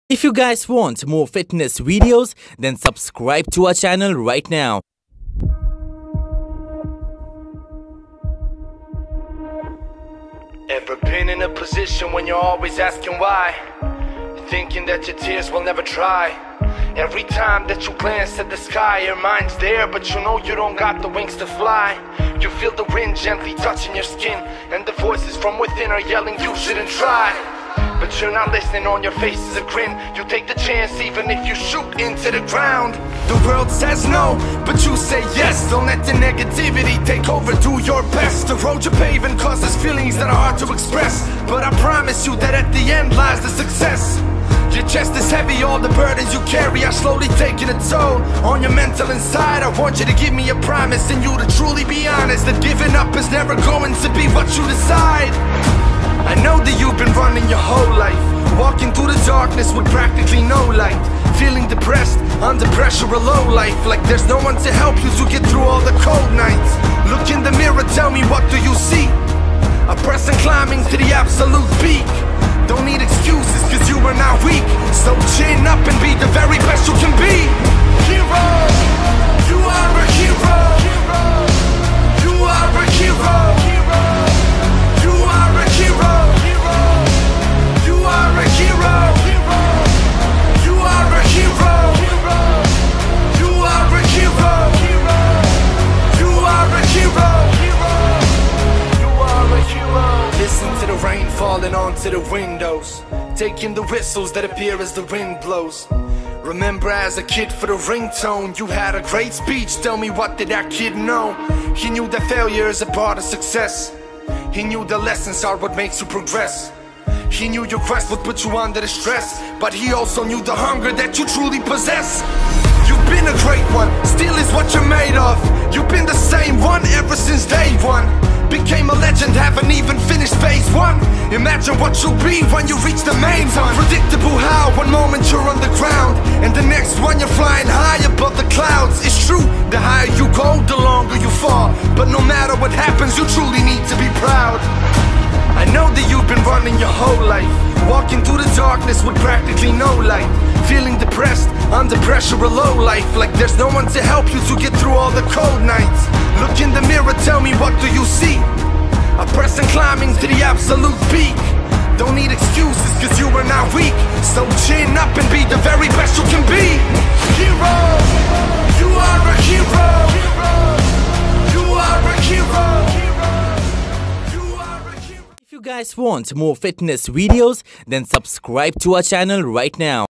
If you guys want more fitness videos, then subscribe to our channel right now. Ever been in a position when you're always asking why? Thinking that your tears will never dry. Every time that you glance at the sky, your mind's there, but you know you don't got the wings to fly. You feel the wind gently touching your skin, and the voices from within are yelling you shouldn't try. But you're not listening, on your face is a grin. You take the chance even if you shoot into the ground. The world says no, but you say yes. Don't let the negativity take over, do your best. The road you're paving causes feelings that are hard to express, but I promise you that at the end lies the success. Your chest is heavy, all the burdens you carry are slowly taking a toll on your mental inside. I want you to give me a promise, and you to truly be honest, that giving up is never going to be what you decide. I know that you've been running your whole life, walking through the darkness with practically no light, feeling depressed, under pressure, a low life, like there's no one to help you to get through all the cold nights. Look in the mirror, tell me, what do you see? A person climbing to the absolute peak. Don't need excuses, cause you are not weak. So chin up and be the very best you can be. Hero, you are a hero. You are a hero. You are a hero. You are a hero. You are a hero. You are a hero. You are a hero. You are a hero. Listen to the rain falling onto the windows, taking the whistles that appear as the wind blows. Remember as a kid for the ringtone, you had a great speech. Tell me, what did that kid know? He knew that failure is a part of success. He knew the lessons are what makes you progress. He knew your quest would put you under the stress, but he also knew the hunger that you truly possess. You've been a great one, still is what you're made of. You've been the same one ever since day one. Became a legend, haven't even finished phase one. Imagine what you'll be when you reach the main one. Unpredictable how one moment you're on the ground, and the next one you're flying high above the clouds. It's true, the higher you go, the longer you fall, but no matter what happens, you truly need to be proud. I know that you've been running your whole life, walking through the darkness with practically no light, feeling depressed, under pressure, a low life, like there's no one to help you to get through all the cold nights. Look in the mirror, tell me, what do you see? A person climbing to the absolute peak. Don't need excuses, cause you are not weak. So chin up and be the very best you can be. Hero, you are a hero. You are a hero. If you guys want more fitness videos, then subscribe to our channel right now.